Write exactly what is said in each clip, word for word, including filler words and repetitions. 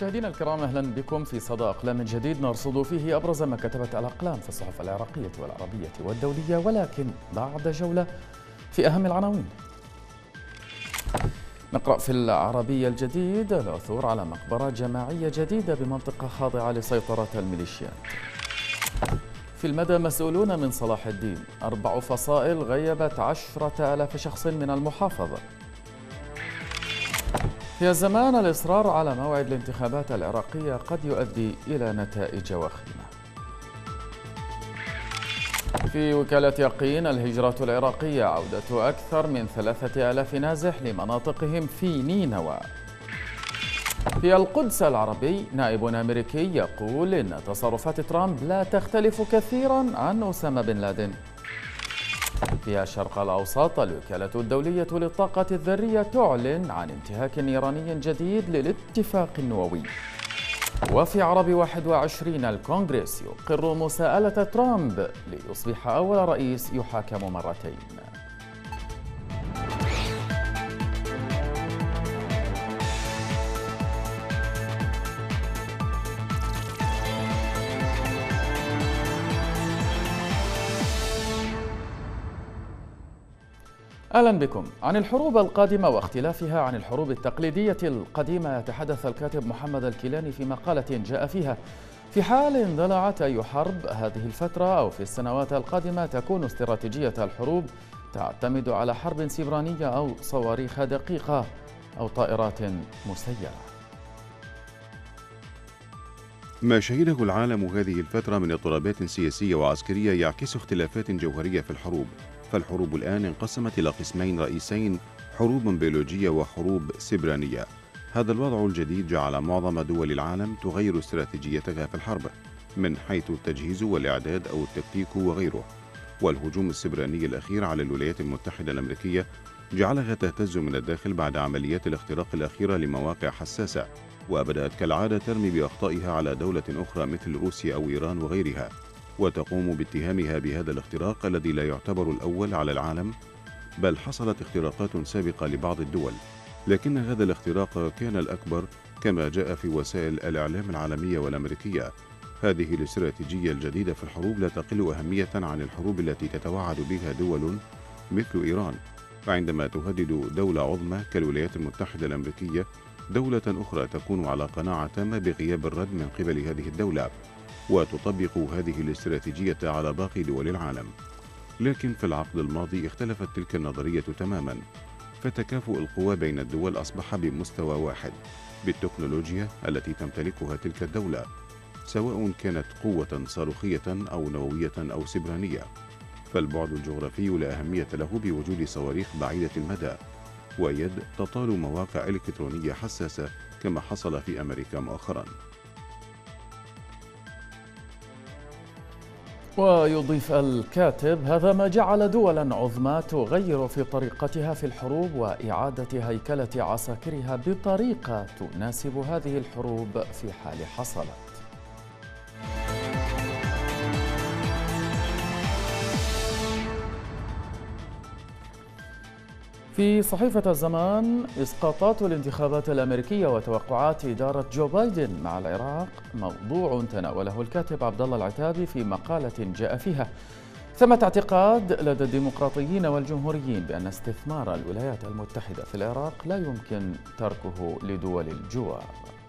مشاهدينا الكرام، أهلا بكم في صدى أقلام جديد نرصد فيه أبرز ما كتبت الأقلام في الصحف العراقية والعربية والدولية، ولكن بعد جولة في أهم العناوين. نقرأ في العربية الجديد: العثور على مقبرة جماعية جديدة بمنطقة خاضعة لسيطرة الميليشيات. في المدى: مسؤولون من صلاح الدين، أربع فصائل غيبت عشرة آلاف شخص من المحافظة. في الزمان: الإصرار على موعد الانتخابات العراقية قد يؤدي إلى نتائج وخيمة. في وكالة يقين: الهجرة العراقية، عودة أكثر من ثلاثة آلاف نازح لمناطقهم في نينوى. في القدس العربي: نائب أمريكي يقول إن تصرفات ترامب لا تختلف كثيرا عن أسامة بن لادن. في الشرق الأوسط: الوكالة الدولية للطاقة الذرية تعلن عن انتهاك إيراني جديد للاتفاق النووي. وفي عرب واحد وعشرين: الكونغرس يقر مساءلة ترامب ليصبح أول رئيس يحاكم مرتين. أهلا بكم. عن الحروب القادمة واختلافها عن الحروب التقليدية القديمة يتحدث الكاتب محمد الكيلاني في مقالة جاء فيها: في حال اندلعت أي حرب هذه الفترة أو في السنوات القادمة، تكون استراتيجية الحروب تعتمد على حرب سيبرانية أو صواريخ دقيقة أو طائرات مسيرة. ما شهده العالم هذه الفترة من اضطرابات سياسية وعسكرية يعكس اختلافات جوهرية في الحروب. فالحروب الآن انقسمت إلى قسمين رئيسين: حروب بيولوجية وحروب سيبرانية. هذا الوضع الجديد جعل معظم دول العالم تغير استراتيجيتها في الحرب من حيث التجهيز والإعداد أو التكتيك وغيره. والهجوم السيبراني الأخير على الولايات المتحدة الأمريكية جعلها تهتز من الداخل بعد عمليات الاختراق الأخيرة لمواقع حساسة، وبدأت كالعادة ترمي بأخطائها على دولة أخرى مثل روسيا أو إيران وغيرها، وتقوم باتهامها بهذا الاختراق الذي لا يعتبر الأول على العالم، بل حصلت اختراقات سابقة لبعض الدول، لكن هذا الاختراق كان الأكبر كما جاء في وسائل الإعلام العالمية والأمريكية. هذه الاستراتيجية الجديدة في الحروب لا تقل أهمية عن الحروب التي تتوعد بها دول مثل إيران، فعندما تهدد دولة عظمى كالولايات المتحدة الأمريكية دولة أخرى تكون على قناعة تامة بغياب الرد من قبل هذه الدولة، وتطبق هذه الاستراتيجية على باقي دول العالم. لكن في العقد الماضي اختلفت تلك النظرية تماما، فتكافؤ القوى بين الدول أصبح بمستوى واحد بالتكنولوجيا التي تمتلكها تلك الدولة، سواء كانت قوة صاروخية أو نووية أو سيبرانية. فالبعد الجغرافي لا أهمية له بوجود صواريخ بعيدة المدى ويد تطال مواقع إلكترونية حساسة كما حصل في أمريكا مؤخرا. ويضيف الكاتب: هذا ما جعل دولا عظمى تغير في طريقتها في الحروب وإعادة هيكلة عساكرها بطريقة تناسب هذه الحروب في حال حصلت. في صحيفة الزمان: إسقاطات الانتخابات الأمريكية وتوقعات إدارة جو بايدن مع العراق، موضوع تناوله الكاتب عبد الله العتابي في مقالة جاء فيها: ثمة اعتقاد لدى الديمقراطيين والجمهوريين بأن استثمار الولايات المتحدة في العراق لا يمكن تركه لدول الجوار.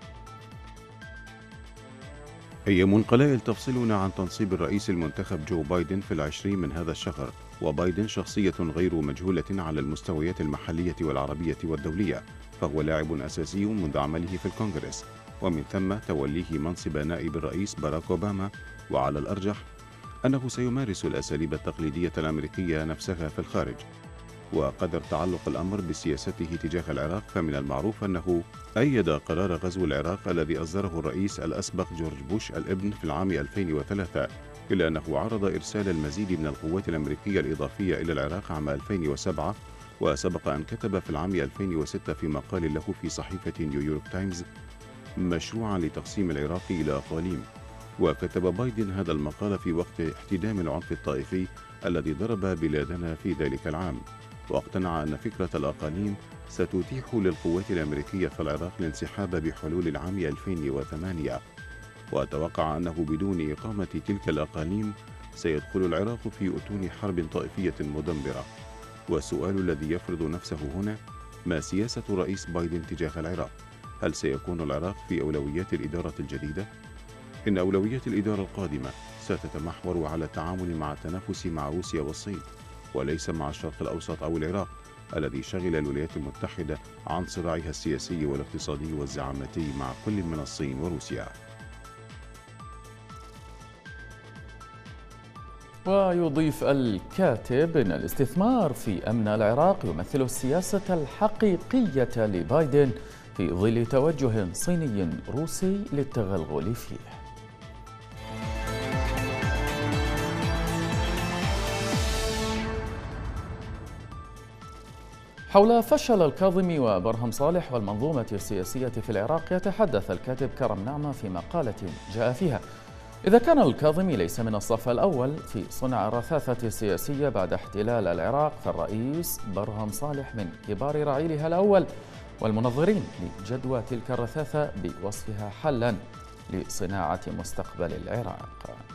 أيام قلائل تفصلنا عن تنصيب الرئيس المنتخب جو بايدن في العشرين من هذا الشهر، وبايدن شخصية غير مجهولة على المستويات المحلية والعربية والدولية، فهو لاعب أساسي منذ عمله في الكونغرس، ومن ثم توليه منصب نائب الرئيس باراك أوباما، وعلى الأرجح أنه سيمارس الأساليب التقليدية الأمريكية نفسها في الخارج. وقدر تعلق الأمر بسياسته تجاه العراق، فمن المعروف أنه أيد قرار غزو العراق الذي أصدره الرئيس الأسبق جورج بوش الابن في العام ألفين وثلاثة، إلا أنه عرض إرسال المزيد من القوات الأمريكية الإضافية إلى العراق عام ألفين وسبعة، وسبق أن كتب في العام ألفين وستة في مقال له في صحيفة نيويورك تايمز مشروعا لتقسيم العراق إلى أقاليم. وكتب بايدن هذا المقال في وقت احتدام العنف الطائفي الذي ضرب بلادنا في ذلك العام، واقتنع أن فكرة الأقاليم ستتيح للقوات الأمريكية في العراق الانسحاب بحلول العام ألفين وثمانية، وأتوقع أنه بدون إقامة تلك الأقاليم سيدخل العراق في أتون حرب طائفية مدمرة. والسؤال الذي يفرض نفسه هنا: ما سياسة رئيس بايدن تجاه العراق؟ هل سيكون العراق في أولويات الإدارة الجديدة؟ إن أولويات الإدارة القادمة ستتمحور على التعامل مع التنافس مع روسيا والصين، وليس مع الشرق الأوسط أو العراق الذي شغل الولايات المتحدة عن صراعها السياسي والاقتصادي والزعامتي مع كل من الصين وروسيا. ويضيف الكاتب أن الاستثمار في أمن العراق يمثل السياسة الحقيقية لبايدن في ظل توجه صيني روسي للتغلغل فيه. حول فشل الكاظمي وبرهم صالح والمنظومة السياسية في العراق يتحدث الكاتب كرم نعمة في مقالة جاء فيها: إذا كان الكاظمي ليس من الصف الأول في صنع الرثاثة السياسية بعد احتلال العراق، فالرئيس برهم صالح من كبار رعيلها الأول والمنظرين لجدوى تلك الرثاثة بوصفها حلاً لصناعة مستقبل العراق.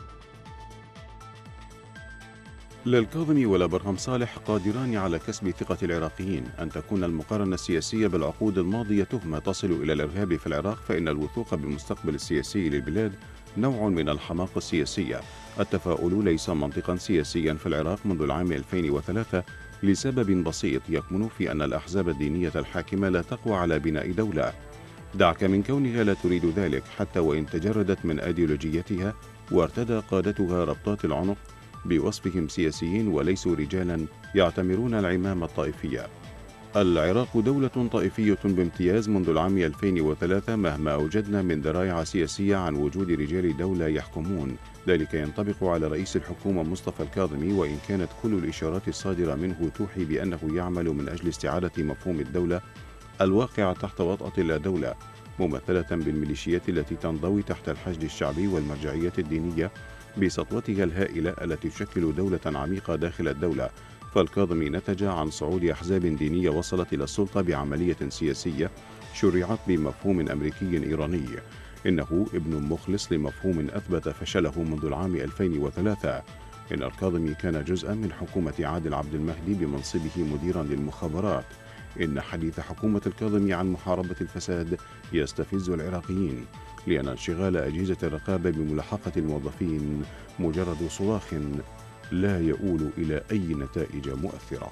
لا الكاظمي ولا برهم صالح قادران على كسب ثقة العراقيين. أن تكون المقارنة السياسية بالعقود الماضية تهمة تصل إلى الإرهاب في العراق، فإن الوثوق بالمستقبل السياسي للبلاد نوع من الحماقة السياسية. التفاؤل ليس منطقا سياسيا في العراق منذ العام ألفين وثلاثة لسبب بسيط يكمن في أن الأحزاب الدينية الحاكمة لا تقوى على بناء دولة. دعك من كونها لا تريد ذلك، حتى وإن تجردت من أيديولوجيتها وارتدى قادتها ربطات العنق بوصفهم سياسيين وليسوا رجالا يعتمرون العمامة الطائفية. العراق دولة طائفية بامتياز منذ العام ألفين وثلاثة، مهما أوجدنا من ذرائع سياسية عن وجود رجال دولة يحكمون. ذلك ينطبق على رئيس الحكومة مصطفى الكاظمي، وإن كانت كل الإشارات الصادرة منه توحي بأنه يعمل من أجل استعادة مفهوم الدولة الواقع تحت وطأة لا دولة، ممثلة بالميليشيات التي تنضوي تحت الحشد الشعبي والمرجعية الدينية بسطوتها الهائلة التي تشكل دولة عميقة داخل الدولة. فالكاظمي نتج عن صعود أحزاب دينية وصلت إلى السلطة بعملية سياسية شرعت بمفهوم أمريكي إيراني. إنه ابن مخلص لمفهوم أثبت فشله منذ العام ألفين وثلاثة. إن الكاظمي كان جزءا من حكومة عادل عبد المهدي بمنصبه مديرا للمخابرات. إن حديث حكومة الكاظمي عن محاربة الفساد يستفز العراقيين، لأن انشغال أجهزة الرقابة بملاحقة الموظفين مجرد صراخ لا يؤول إلى أي نتائج مؤثرة.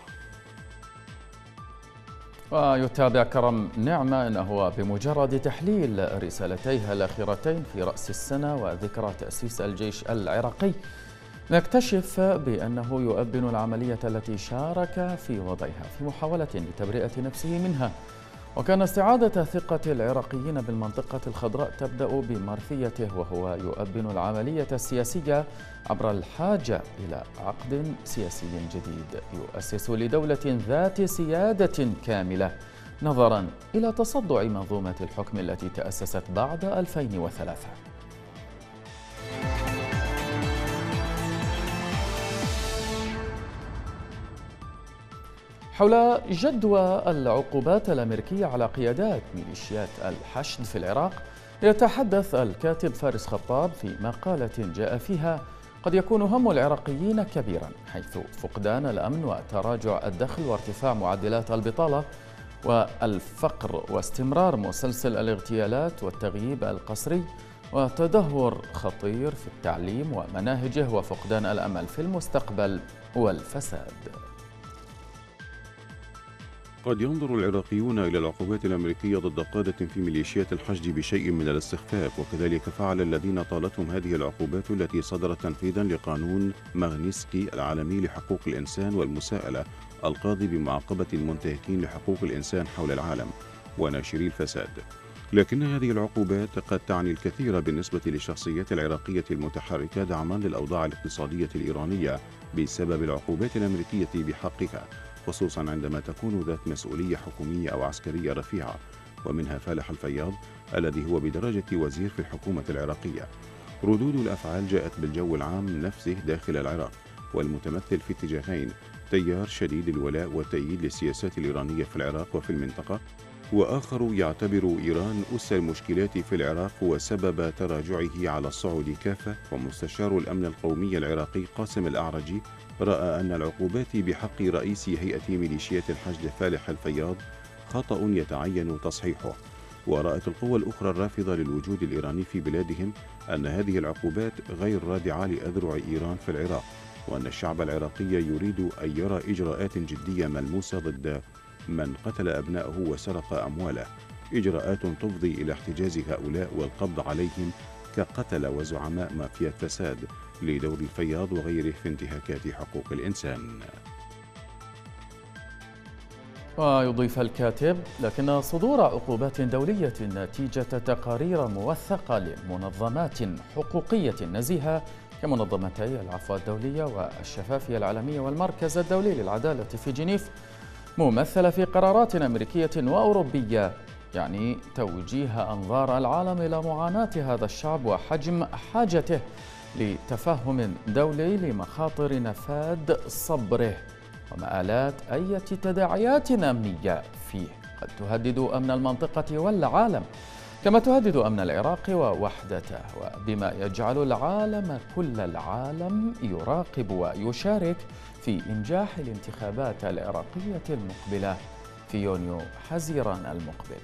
ويتابع كرم نعمة أنه بمجرد تحليل رسالتيها الأخيرتين في رأس السنة وذكرى تأسيس الجيش العراقي نكتشف بأنه يؤبن العملية التي شارك في وضعها في محاولة لتبرئة نفسه منها. وكان استعادة ثقة العراقيين بالمنطقة الخضراء تبدأ بمرثيته، وهو يؤبن العملية السياسية عبر الحاجة إلى عقد سياسي جديد يؤسس لدولة ذات سيادة كاملة، نظرا إلى تصدع منظومة الحكم التي تأسست بعد ألفين وثلاثة. حول جدوى العقوبات الأمريكية على قيادات ميليشيات الحشد في العراق يتحدث الكاتب فارس خطاب في مقالة جاء فيها: قد يكون هم العراقيين كبيرا، حيث فقدان الأمن وتراجع الدخل وارتفاع معدلات البطالة والفقر واستمرار مسلسل الاغتيالات والتغييب القسري وتدهور خطير في التعليم ومناهجه وفقدان الأمل في المستقبل والفساد. قد ينظر العراقيون إلى العقوبات الأمريكية ضد قادة في ميليشيات الحشد بشيء من الاستخفاف، وكذلك فعل الذين طالتهم هذه العقوبات التي صدرت تنفيذا لقانون ماغنيسكي العالمي لحقوق الإنسان والمساءلة القاضي بمعاقبة المنتهكين لحقوق الإنسان حول العالم وناشري الفساد. لكن هذه العقوبات قد تعني الكثير بالنسبة للشخصيات العراقية المتحركة دعما للأوضاع الاقتصادية الإيرانية بسبب العقوبات الأمريكية بحقها، خصوصا عندما تكون ذات مسؤولية حكومية أو عسكرية رفيعة، ومنها فالح الفياض الذي هو بدرجة وزير في الحكومة العراقية. ردود الأفعال جاءت بالجو العام نفسه داخل العراق، والمتمثل في اتجاهين: تيار شديد الولاء والتأييد للسياسات الإيرانية في العراق وفي المنطقة، وآخر يعتبر إيران أس المشكلات في العراق وسبب تراجعه على الصعود كافة. ومستشار الأمن القومي العراقي قاسم الأعرجي رأى أن العقوبات بحق رئيس هيئة ميليشيات الحشد فالح الفياض خطأ يتعين تصحيحه. ورأت القوى الأخرى الرافضة للوجود الإيراني في بلادهم أن هذه العقوبات غير رادعة لأذرع إيران في العراق، وأن الشعب العراقي يريد أن يرى إجراءات جدية ملموسة ضد من قتل أبنائه وسرق أمواله، إجراءات تفضي إلى احتجاز هؤلاء والقبض عليهم كقتل وزعماء مافيا الفساد لدور الفياض وغيره في انتهاكات حقوق الإنسان. ويضيف الكاتب: لكن صدور عقوبات دولية نتيجة تقارير موثقة لمنظمات حقوقية نزيهة كمنظمتي العفو الدولية والشفافية العالمية والمركز الدولي للعدالة في جنيف، ممثلة في قرارات أمريكية وأوروبية، يعني توجيه أنظار العالم إلى معاناة هذا الشعب وحجم حاجته لتفهم دولي لمخاطر نفاذ صبره ومآلات أي تداعيات أمنية فيه قد تهدد أمن المنطقة والعالم، كما تهدد أمن العراق ووحدته، وبما يجعل العالم كل العالم يراقب ويشارك في إنجاح الانتخابات العراقية المقبلة في يونيو حزيران المقبل.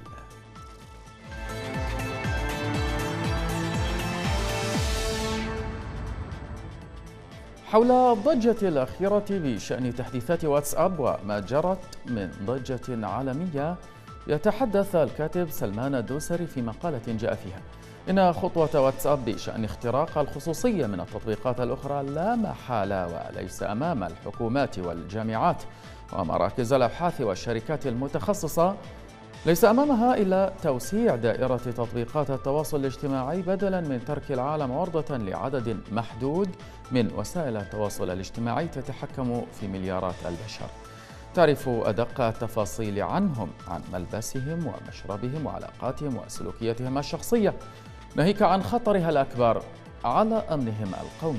حول الضجة الأخيرة بشأن تحديثات واتساب وما جرت من ضجة عالمية، يتحدث الكاتب سلمان الدوسري في مقالة جاء فيها إن خطوة واتساب بشأن اختراق الخصوصية من التطبيقات الأخرى لا محالة وليس أمام الحكومات والجامعات ومراكز الأبحاث والشركات المتخصصة، ليس أمامها إلا توسيع دائرة تطبيقات التواصل الاجتماعي بدلاً من ترك العالم عرضة لعدد محدود من وسائل التواصل الاجتماعي تتحكم في مليارات البشر، تعرف أدق التفاصيل عنهم، عن ملبسهم ومشربهم وعلاقاتهم وسلوكياتهم الشخصية، ناهيك عن خطرها الأكبر على أمنهم القومي.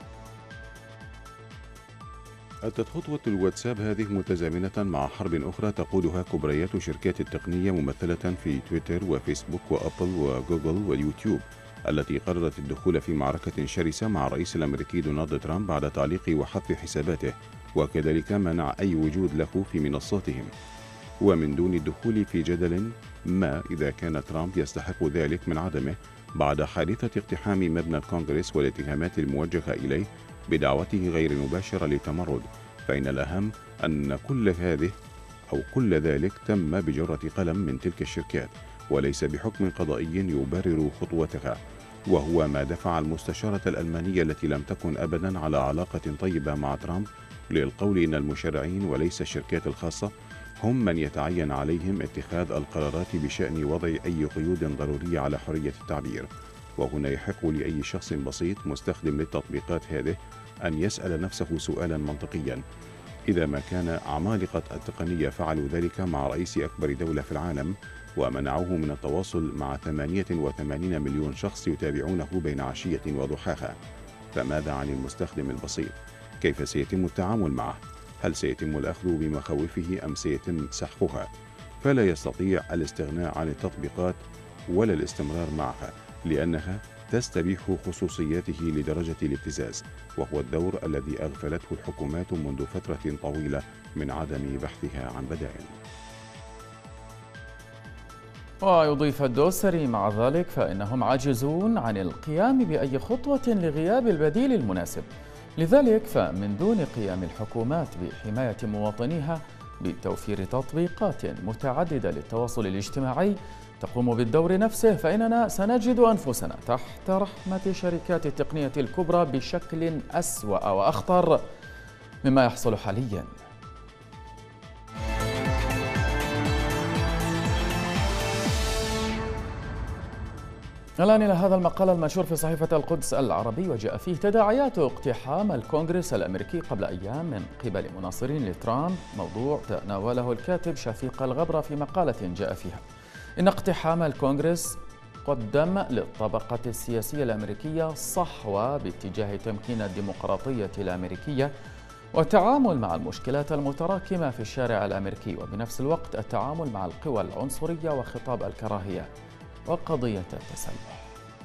أتت خطوة الواتساب هذه متزامنة مع حرب أخرى تقودها كبريات شركات التقنية ممثلة في تويتر وفيسبوك وأبل وجوجل واليوتيوب، التي قررت الدخول في معركة شرسة مع الرئيس الأمريكي دونالد ترامب بعد تعليق وحذف حساباته، وكذلك منع أي وجود له في منصاتهم، ومن دون الدخول في جدل ما إذا كان ترامب يستحق ذلك من عدمه بعد حادثة اقتحام مبنى الكونغرس والاتهامات الموجهة إليه بدعوته غير المباشرة للتمرد، فإن الأهم أن كل هذه أو كل ذلك تم بجرة قلم من تلك الشركات وليس بحكم قضائي يبرر خطوتها، وهو ما دفع المستشارة الألمانية التي لم تكن أبدا على علاقة طيبة مع ترامب للقول إن المشرعين وليس الشركات الخاصة هم من يتعين عليهم اتخاذ القرارات بشأن وضع أي قيود ضرورية على حرية التعبير. وهنا يحق لأي شخص بسيط مستخدم للتطبيقات هذه أن يسأل نفسه سؤالا منطقيا: إذا ما كان عمالقة التقنية فعلوا ذلك مع رئيس أكبر دولة في العالم ومنعوه من التواصل مع ثمانية وثمانين مليون شخص يتابعونه بين عشية وضحاها، فماذا عن المستخدم البسيط؟ كيف سيتم التعامل معه؟ هل سيتم الأخذ بمخاوفه أم سيتم سحقها؟ فلا يستطيع الاستغناء عن التطبيقات ولا الاستمرار معها، لأنها تستبيح خصوصياته لدرجة الابتزاز، وهو الدور الذي أغفلته الحكومات منذ فترة طويلة من عدم بحثها عن بدائل. ويضيف الدوسري مع ذلك فإنهم عاجزون عن القيام بأي خطوة لغياب البديل المناسب، لذلك فمن دون قيام الحكومات بحماية مواطنيها بتوفير تطبيقات متعددة للتواصل الاجتماعي تقوم بالدور نفسه، فإننا سنجد أنفسنا تحت رحمة شركات التقنية الكبرى بشكل أسوأ وأخطر مما يحصل حالياً. الآن إلى هذا المقال المنشور في صحيفة القدس العربي، وجاء فيه تداعيات اقتحام الكونغرس الأمريكي قبل أيام من قبل مناصرين لترامب، موضوع تناوله الكاتب شفيق الغبرة في مقالة جاء فيها إن اقتحام الكونغرس قدم للطبقة السياسية الأمريكية صحوة باتجاه تمكين الديمقراطية الأمريكية والتعامل مع المشكلات المتراكمة في الشارع الأمريكي، وبنفس الوقت التعامل مع القوى العنصرية وخطاب الكراهية وقضية التسلح.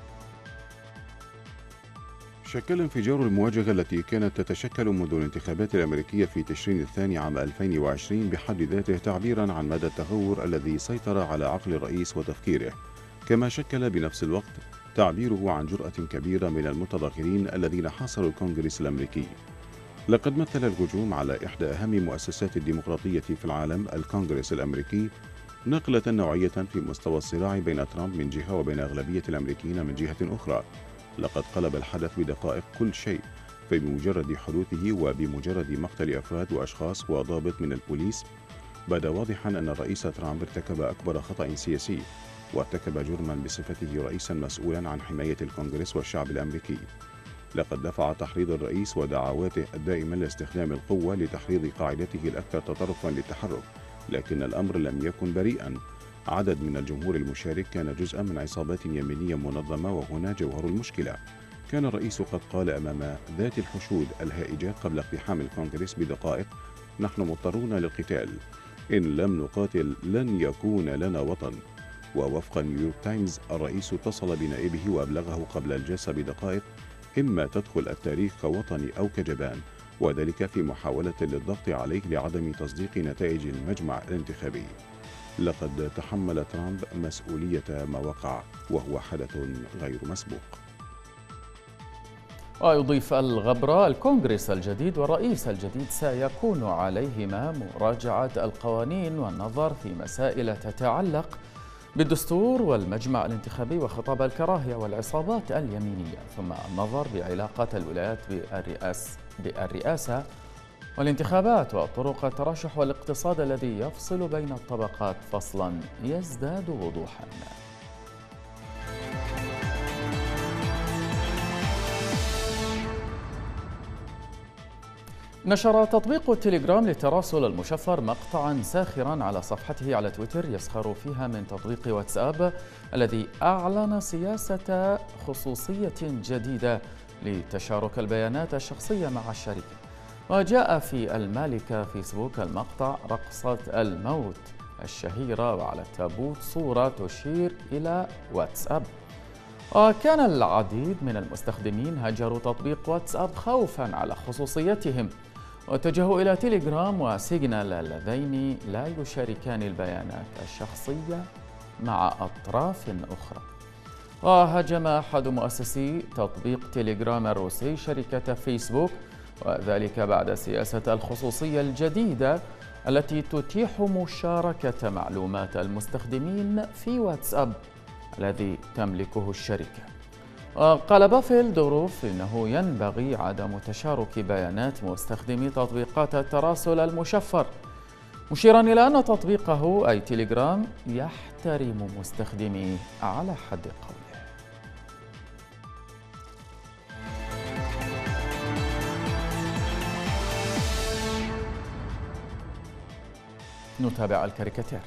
شكل انفجار المواجهة التي كانت تتشكل منذ الانتخابات الأمريكية في تشرين الثاني عام ألفين وعشرين بحد ذاته تعبيرا عن مدى التهور الذي سيطر على عقل الرئيس وتفكيره، كما شكل بنفس الوقت تعبيره عن جرأة كبيرة من المتظاهرين الذين حاصروا الكونغرس الأمريكي. لقد مثل الهجوم على إحدى أهم مؤسسات الديمقراطية في العالم، الكونغرس الأمريكي، نقلة نوعية في مستوى الصراع بين ترامب من جهة وبين أغلبية الأمريكيين من جهة أخرى. لقد قلب الحدث بدقائق كل شيء، فبمجرد حدوثه وبمجرد مقتل أفراد وأشخاص وضابط من البوليس بدا واضحا أن الرئيس ترامب ارتكب أكبر خطأ سياسي، وارتكب جرما بصفته رئيسا مسؤولا عن حماية الكونغرس والشعب الأمريكي. لقد دفع تحريض الرئيس ودعواته الدائمة لاستخدام القوة لتحريض قاعدته الأكثر تطرفا للتحرك، لكن الأمر لم يكن بريئا. عدد من الجمهور المشارك كان جزءا من عصابات يمينية منظمة، وهنا جوهر المشكلة. كان الرئيس قد قال أمام ذات الحشود الهائجة قبل اقتحام الكونغرس بدقائق: نحن مضطرون للقتال، إن لم نقاتل لن يكون لنا وطن. ووفق نيويورك تايمز، الرئيس اتصل بنائبه وأبلغه قبل الجلسة بدقائق: إما تدخل التاريخ كوطني أو كجبان، وذلك في محاولة للضغط عليه لعدم تصديق نتائج المجمع الانتخابي. لقد تحمل ترامب مسؤولية ما وقع، وهو حدث غير مسبوق. ويضيف الغبراء: الكونغرس الجديد والرئيس الجديد سيكون عليهما مراجعة القوانين والنظر في مسائل تتعلق بالدستور والمجمع الانتخابي وخطاب الكراهية والعصابات اليمينية، ثم النظر بعلاقة الولايات بالرئاسة, بالرئاسة والانتخابات وطرق الترشح والاقتصاد الذي يفصل بين الطبقات فصلا يزداد وضوحا. نشر تطبيق التليجرام للتراسل المشفر مقطعا ساخرا على صفحته على تويتر يسخر فيها من تطبيق واتساب الذي أعلن سياسة خصوصية جديدة لتشارك البيانات الشخصية مع الشركة. وجاء في المالكة فيسبوك المقطع رقصة الموت الشهيرة، وعلى التابوت صورة تشير إلى واتساب. وكان العديد من المستخدمين هجروا تطبيق واتساب خوفا على خصوصيتهم، واتجهوا إلى تيليجرام وسيجنال اللذين لا يشاركان البيانات الشخصية مع أطراف أخرى. وهاجم أحد مؤسسي تطبيق تيليجرام الروسي شركة فيسبوك، وذلك بعد سياسة الخصوصية الجديدة التي تتيح مشاركة معلومات المستخدمين في واتساب الذي تملكه الشركة. وقال بافل دوروف إنه ينبغي عدم تشارك بيانات مستخدمي تطبيقات التراسل المشفر، مشيرا إلى أن تطبيقه أي تيليجرام يحترم مستخدميه على حد قوله. نتابع الكاريكاتير.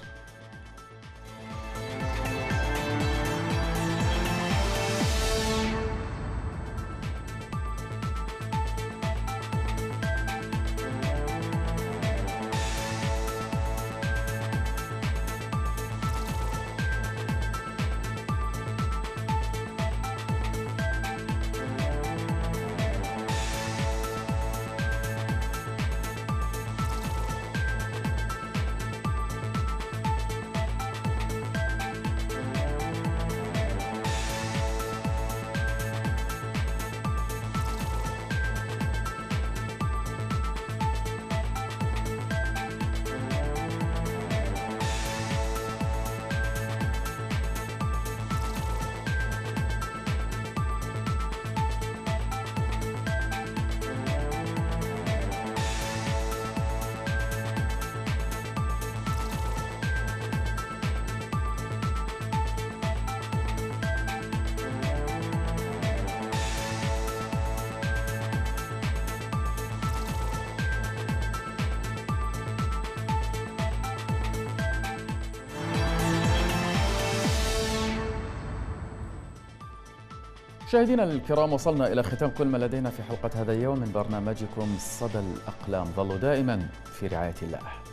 مشاهدينا الكرام، وصلنا إلى ختام كل ما لدينا في حلقة هذا اليوم من برنامجكم صدى الأقلام. ظلوا دائما في رعاية الله.